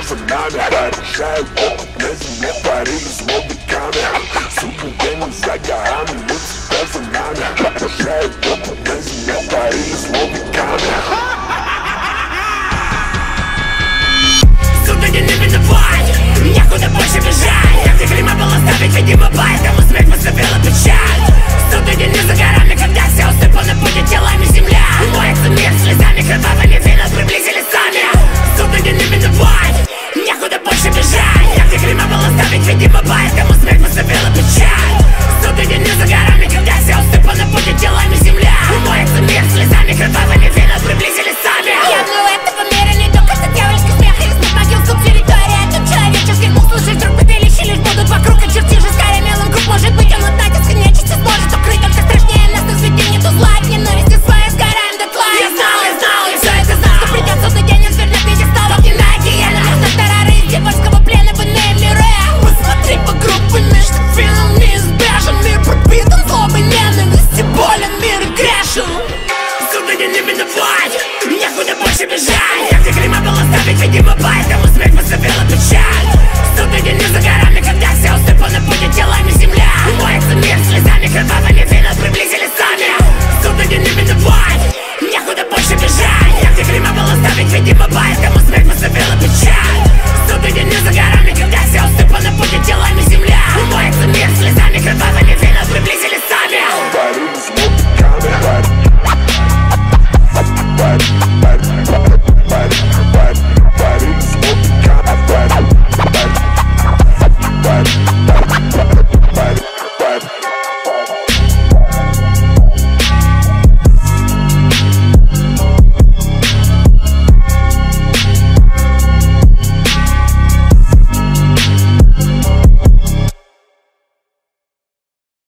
за нами. Поражают опыт на земле, пари с мобиками. Судный день за горами, мы всегда за нами. Поражают опыт на земле, пари с мобиками. Судный день не миновать, некуда больше бежать. Как ты клима было ставить, видимо, байт, кому смерть поступила печаль. Судный день